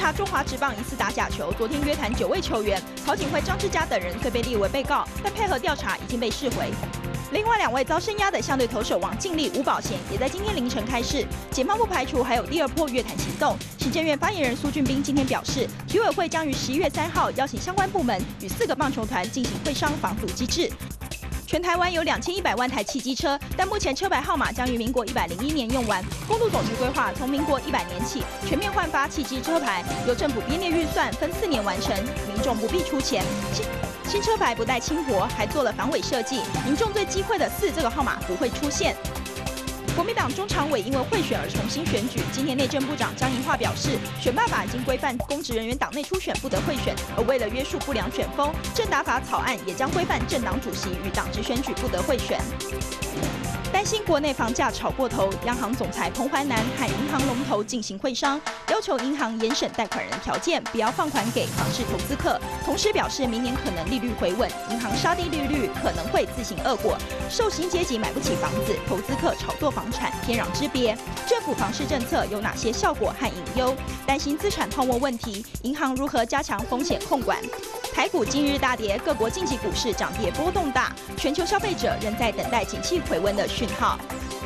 查中华职棒疑似打假球，昨天约谈9位球员，曹锦辉、张志佳等人虽被列为被告，但配合调查已经被释回。另外2位遭声押的相对投手王敬立、吴保贤，也在今天凌晨开释。检方不排除还有第2波约谈行动。行政院发言人苏俊斌今天表示，体委会将于11月3号邀请相关部门与4个棒球团进行会商防阻机制。全台湾有2100万台汽机车，但目前车牌号码将于民国101年用完。公路总局规划从民国100年起全面换发汽机车牌，由政府编列预算，分4年完成，民众不必出钱。新车牌不带轻薄，还做了防伪设计，民众最忌讳的4这个号码不会出现。国民党中常委因为贿选而重新选举，今天内政部长江宜桦表示，选罢法已经规范公职人员党内初选不得贿选，而为了约束不良选风，政达法草案也将规范政党主席与党职选举不得贿选。担心国内房价炒过头，央行总裁彭淮南和银行龙头进行会商，要求银行严审贷款人条件，不要放款给房市投资客。同时表示，明年可能利率回稳，银行杀低利率可能会自行恶果。受薪阶级买不起房子，投资客炒作房产，天壤之别。政府房市政策有哪些效果和隐忧？担心资产泡沫问题，银行如何加强风险控管？台股今日大跌，各国近期股市涨跌波动大，全球消费者仍在等待景气回温的讯号。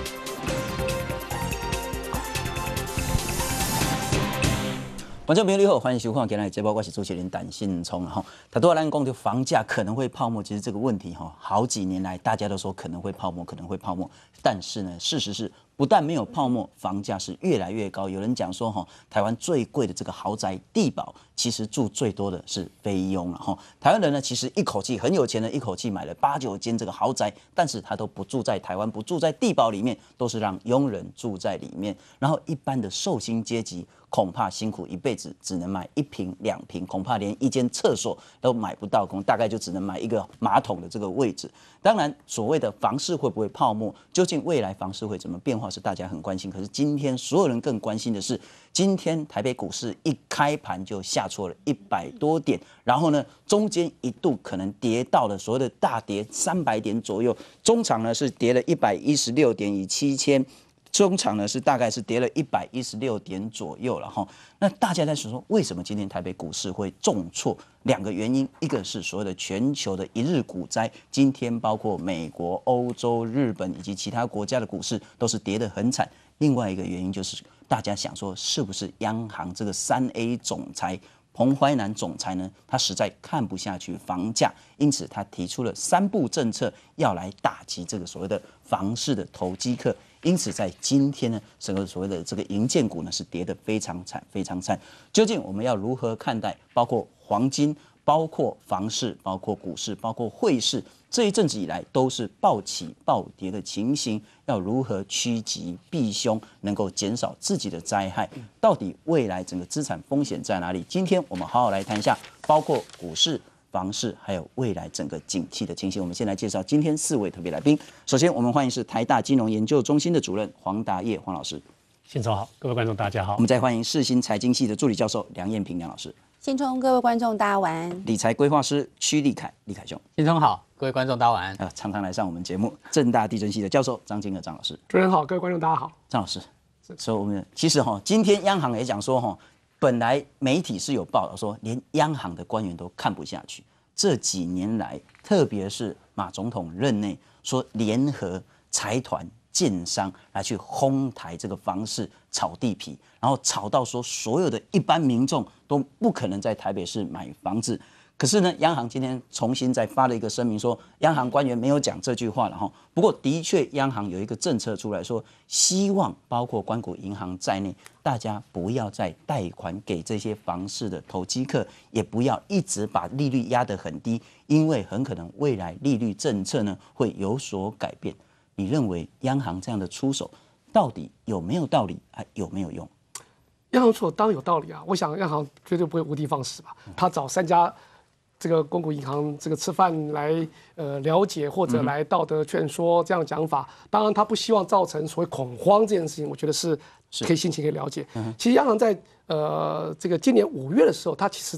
观众朋友你好，欢迎收看今天的节目，我是主持人陈信聪哈。他多人讲就房价可能会泡沫，其实这个问题哈，好几年来大家都说可能会泡沫，可能会泡沫，但是呢，事实是不但没有泡沫，房价是越来越高。有人讲说哈，台湾最贵的这个豪宅地堡，其实住最多的是菲佣了哈。台湾人呢，其实一口气很有钱的，一口气买了8、9间这个豪宅，但是他都不住在台湾，不住在地堡里面，都是让佣人住在里面。然后一般的受薪阶级，恐怕辛苦一辈子，只能买1坪、2坪，恐怕连一间厕所都买不到，大概就只能买一个马桶的这个位置。当然，所谓的房市会不会泡沫，究竟未来房市会怎么变化，是大家很关心。可是今天所有人更关心的是，今天台北股市一开盘就下挫了100多点，然后呢，中间一度可能跌到了所谓的大跌300点左右，中场呢是跌了116点，以7000。中场呢是大概是跌了116点左右了哈。那大家在说为什么今天台北股市会重挫？2个原因，一个是所谓的全球的一日股灾，今天包括美国、欧洲、日本以及其他国家的股市都是跌得很惨。另外一个原因就是大家想说，是不是央行这个3A 总裁彭淮南总裁呢，他实在看不下去房价，因此他提出了3步政策，要来打击这个所谓的房市的投机客。因此，在今天呢，整个所谓的这个营建股呢是跌得非常惨，非常惨。究竟我们要如何看待？包括黄金、包括房市、包括股市、包括汇市，这一阵子以来都是暴起暴跌的情形，要如何趋吉避凶，能够减少自己的灾害？到底未来整个资产风险在哪里？今天我们好好来谈一下，包括股市、房市还有未来整个景气的情形。我们先来介绍今天4位特别来宾。首先，我们欢迎是台大金融研究中心的主任黄达业黄老师。 信聪好，各位观众大家好。 我们再欢迎世新财经系的助理教授梁彦平梁老师。 信聪，各位观众大家晚安。 理财规划师屈立凯立凯兄。 信聪好，各位观众大家晚安。 常常来上我们节目，政大地震系的教授张金娥张老师。 主持人好，各位观众大家好。 张老师，所以我们其实今天央行也讲说本来媒体是有报道说，连央行的官员都看不下去。这几年来，特别是马总统任内，说联合财团、建商来去哄抬这个房市、炒地皮，然后炒到说所有的一般民众都不可能在台北市买房子。可是呢，央行今天重新再发了一个声明说，央行官员没有讲这句话了哈。不过的确，央行有一个政策出来说，希望包括官股银行在内，大家不要再贷款给这些房市的投机客，也不要一直把利率压得很低，因为很可能未来利率政策呢会有所改变。你认为央行这样的出手到底有没有道理，还有没有用？ 央行出手当然有道理啊，我想央行绝对不会无的放矢吧。他找3家这个公股银行这个吃饭来了解或者来道德劝说这样讲法，当然他不希望造成所谓恐慌这件事情，我觉得是可以心情可以了解。其实央行在这个今年5月的时候，他其实在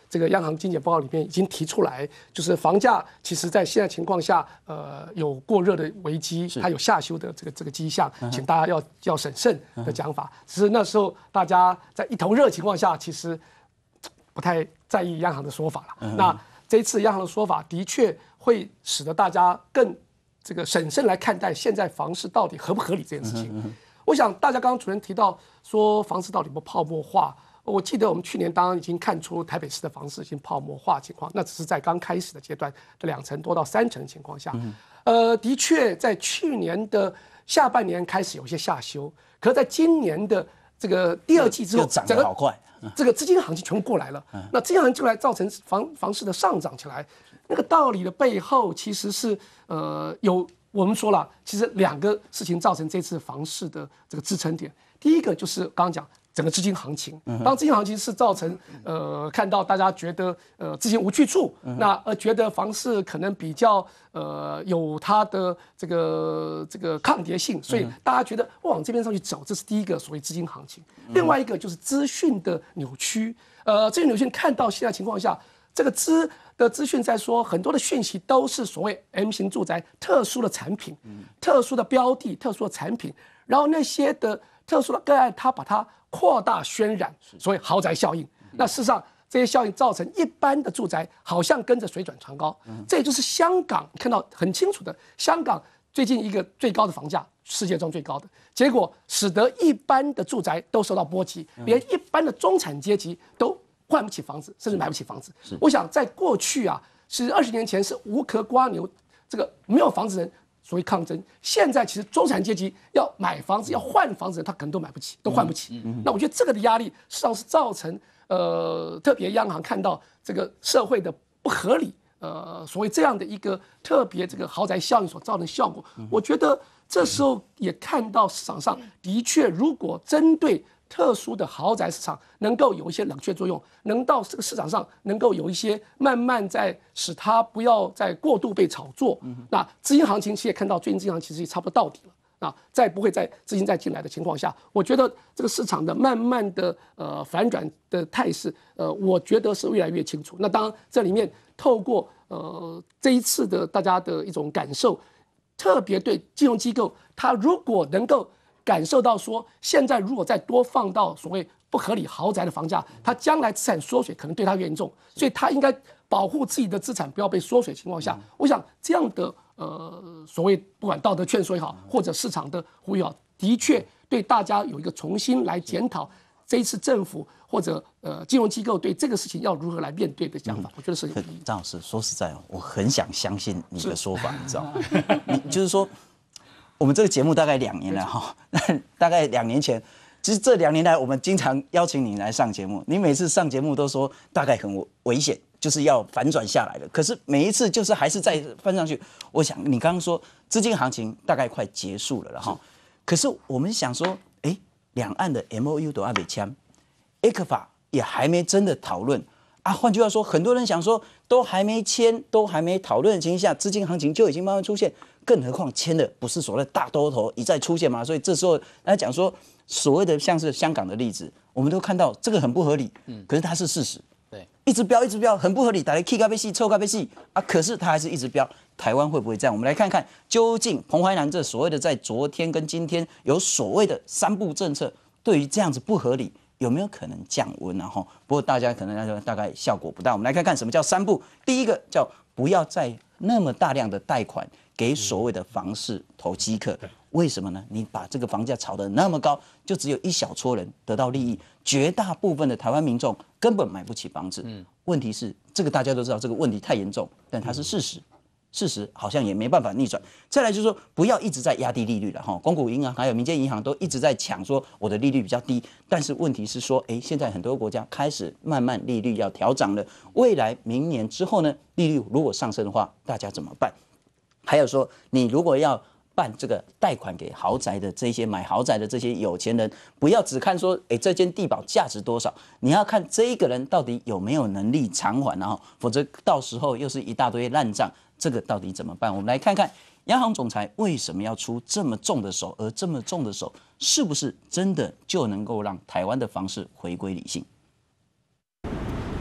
这个央行精简报告里面已经提出来，就是房价其实在现在情况下，有过热的危机，它有下修的这个迹象，请大家要审慎的讲法。只是那时候大家在一头热的情况下，其实不太在意央行的说法了。那这一次央行的说法的确会使得大家更这个审慎来看待现在房市到底合不合理这件事情。我想大家刚刚主任提到说房市到底有没有泡沫化，我记得我们去年当然已经看出台北市的房市已经泡沫化情况，那只是在刚开始的阶段的2成多到3成的情况下，的确在去年的下半年开始有一些下修，可是在今年的这个第2季之后， 涨得好快， 这个资金行情全部过来了，那资金行情过来造成房市的上涨起来，那个道理的背后其实是有。我们说了，其实2个事情造成这次房市的这个支撑点。第一个就是刚刚讲整个资金行情，当资金行情是造成看到大家觉得资金无去处，那觉得房市可能比较有它的这个抗跌性，所以大家觉得往这边上去走，这是第一个所谓资金行情。另外一个就是资讯的扭曲，这个扭曲看到现在情况下，这个资讯在说很多的讯息都是所谓 M 型住宅特殊的产品、特殊的标的、特殊的产品，然后那些的特殊的个案，它把它扩大渲染，所谓豪宅效应。那事实上，这些效应造成一般的住宅好像跟着水涨船高。这也就是香港看到很清楚的，香港最近一个最高的房价，世界中最高的，结果使得一般的住宅都受到波及，连一般的中产阶级都换不起房子，甚至买不起房子。我想在过去啊，是20年前是无壳瓜牛，这个没有房子人所谓抗争。现在其实中产阶级要买房子、要换房子，他可能都买不起，都换不起。那我觉得这个的压力，实际上是造成特别央行看到这个社会的不合理，所谓这样的一个特别这个豪宅效应所造成的效果。我觉得这时候也看到市场上的确，如果针对特殊的豪宅市场能够有一些冷却作用，能到这个市场上能够有一些慢慢在使它不要再过度被炒作。那资金行情其实也看到最近资金行情其实也差不多到底了。那再不会再资金再进来的情况下，我觉得这个市场的慢慢的反转的态势，我觉得是越来越清楚。那当然这里面透过这一次的大家的一种感受，特别对金融机构，它如果能够感受到说，现在如果再多放到所谓不合理豪宅的房价，它将来资产缩水可能对它严重，所以它应该保护自己的资产不要被缩水的情况下，我想这样的所谓不管道德劝说也好，或者市场的呼吁也好，的确对大家有一个重新来检讨这一次政府或者金融机构对这个事情要如何来面对的想法，我觉得是有意义。 张老师说实在哦，我很想相信你的说法，你知道吗？你就是说。我们这个节目大概2年了哈，大概2年前，其实这2年来我们经常邀请你来上节目，你每次上节目都说大概很危险，就是要反转下来了，可是每一次就是还是再翻上去。我想你刚刚说资金行情大概快结束了哈，可是我们想说，两岸的 MOU 都还没签 ，ECFA 也还没真的讨论啊。换句话说，很多人想说都还没签，都还没讨论的情况下，资金行情就已经慢慢出现。更何况签的不是所谓的大多头一再出现嘛，所以这时候来讲说所谓的像是香港的例子，我们都看到这个很不合理，可是它是事实，对，一直飙，很不合理，打来 K 咖啡系、臭咖啡系啊，可是它还是一直飙。台湾会不会这样？我们来看看究竟彭淮南这所谓的在昨天跟今天有所谓的3步政策，对于这样子不合理有没有可能降温啊？不过大家可能大概效果不大。我们来看看什么叫3步。第一个叫不要再那么大量的贷款给所谓的房市投机客，为什么呢？你把这个房价炒得那么高，就只有一小撮人得到利益，绝大部分的台湾民众根本买不起房子。问题是这个大家都知道，这个问题太严重，但它是事实。事实好像也没办法逆转。再来就是说，不要一直在压低利率了哈。公股银行还有民间银行都一直在抢说我的利率比较低，但是问题是说，现在很多国家开始慢慢利率要调涨了。未来明年之后呢，利率如果上升的话，大家怎么办？还有说，你如果要办这个贷款给豪宅的这些买豪宅的这些有钱人，不要只看说，这间地保价值多少，你要看这一个人到底有没有能力偿还，然后否则到时候又是一大堆烂账，这个到底怎么办？我们来看看央行总裁为什么要出这么重的手，而这么重的手是不是真的就能够让台湾的房市回归理性？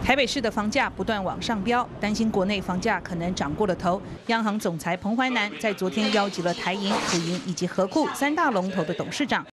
台北市的房价不断往上飙，担心国内房价可能涨过了头。央行总裁彭淮南在昨天邀集了台银、土银以及合库3大龙头的董事长，